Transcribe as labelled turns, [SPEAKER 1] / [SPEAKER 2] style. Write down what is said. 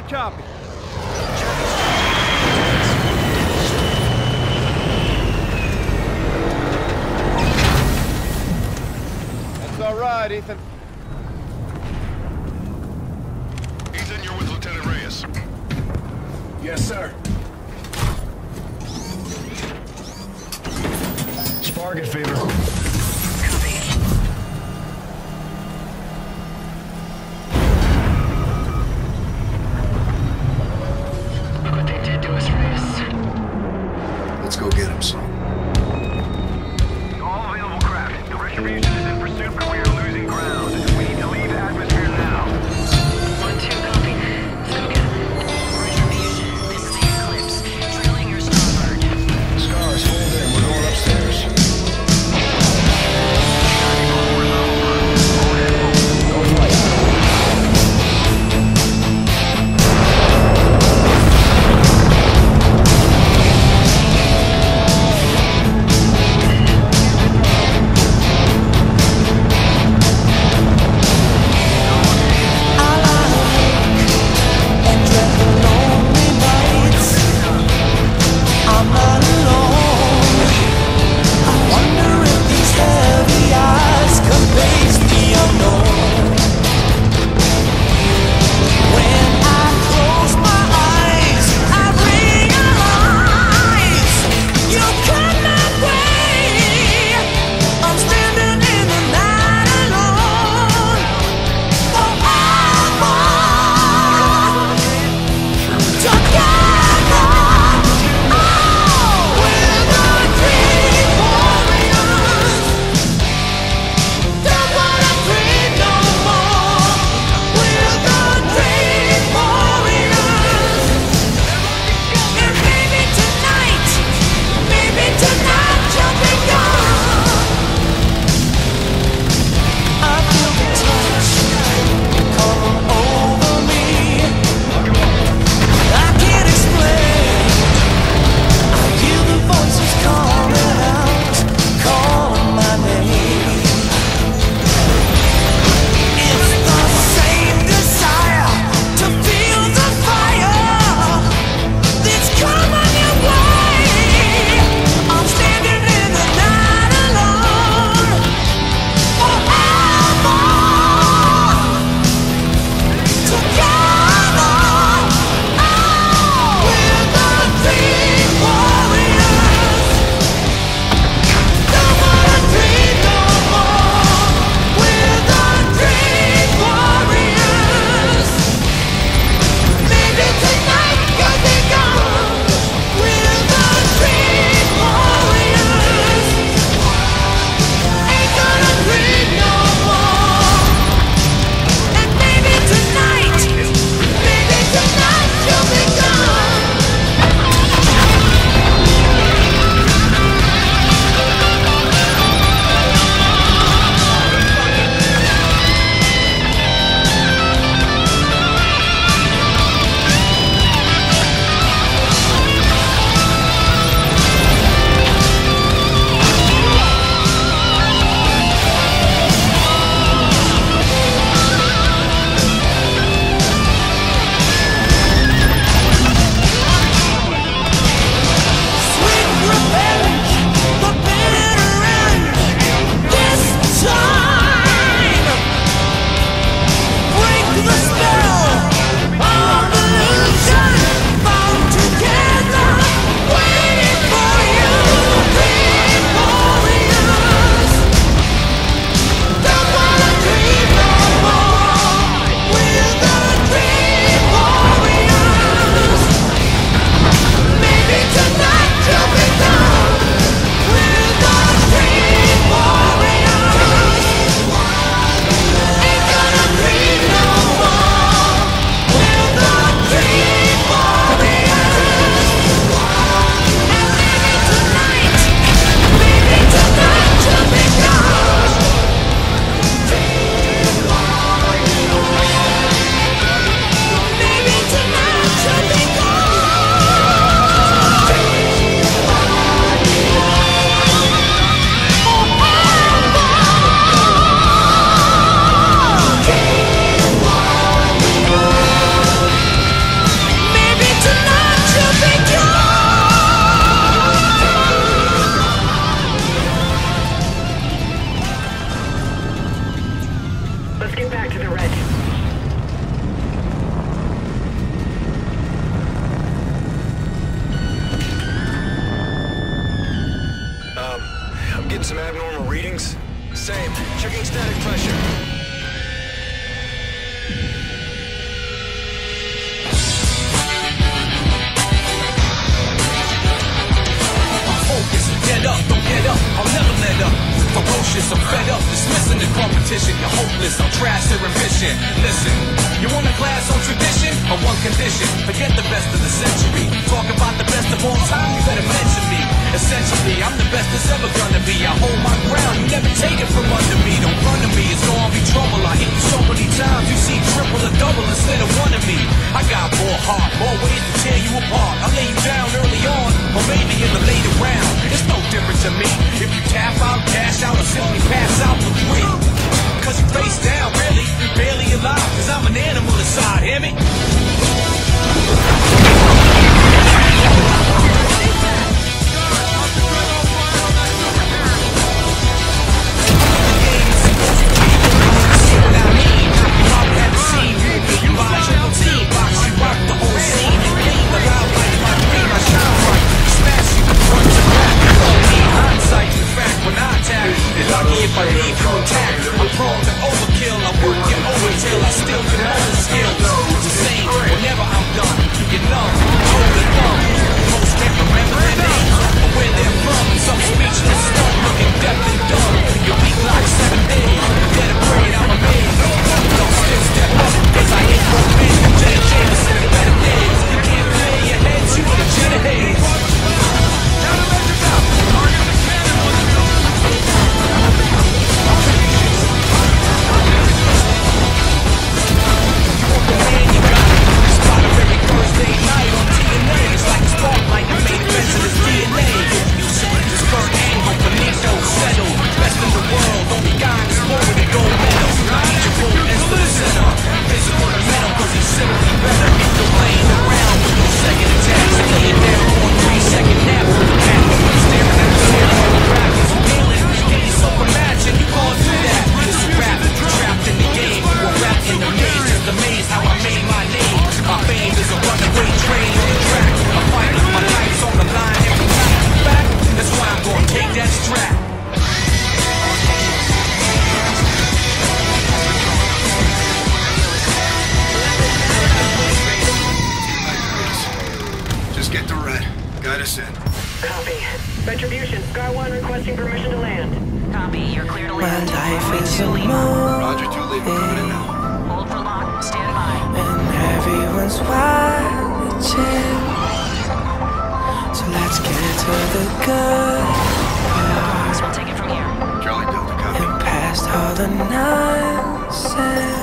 [SPEAKER 1] copy. That's all right, Ethan.
[SPEAKER 2] Ethan, you're with Lieutenant Reyes.
[SPEAKER 3] Yes, sir. Spark fever.
[SPEAKER 4] What they did to us, Reyes.
[SPEAKER 3] Let's go get him, son.
[SPEAKER 2] All available craft. The retribution is in pursuit, but we are losing ground. We need to leave the atmosphere now.
[SPEAKER 4] 1-2, copy. Spoken. Retribution, this is the Eclipse. Drilling your starboard.
[SPEAKER 3] Scars, hold in. We're going upstairs. North light.
[SPEAKER 4] get back to the red.
[SPEAKER 3] I'm getting some abnormal readings. Same. Checking static pressure.
[SPEAKER 5] Get up, don't get up, I'll never let up. Ferocious, I'm fed up, dismissing the competition. You're hopeless, I'll trash their ambition. Listen, you want a class on tradition or one condition? Forget the best of the century. Talk about the best of all time, you better mention me. Essentially, I'm the best there's ever gonna be. I hold my ground, you never take it from under me. Don't run to me, it's gonna be trouble. I hit you so many times, you see triple or double instead of one of me. I got more heart, more ways to tear you apart. I'll lay you down early on, or maybe in the later round. It's no different to me if you tap out, cash out, or simply pass out for free. Cause you face down, really, you're barely alive. Cause I'm an animal inside, hear me? If I leave you intact, I'm prone to overkill. I work you over till I still can hold the skills. It's the same whenever I'm done. You get numb, hold it thumb. Most can't remember their names or where they're from. Some speechless, stuck, looking deaf and dumb. You're weak like 7 days. Get a brain, I'm amazed. Don't still step up, cause I ain't broke man. Jay Jameson in better days. You can't clear your head, you in a jet of haze.
[SPEAKER 4] Retribution, Scar 1 requesting permission to land.
[SPEAKER 6] Copy, you're clear to land.
[SPEAKER 7] My life is a movie,
[SPEAKER 3] Roger, 2 leave. Coming in now.
[SPEAKER 6] Hold for lock, stand by.
[SPEAKER 7] and everyone's watching. So let's get to the good
[SPEAKER 6] So we'll take it from here.
[SPEAKER 3] Charlie Delta, copy.
[SPEAKER 7] and past all the nonsense.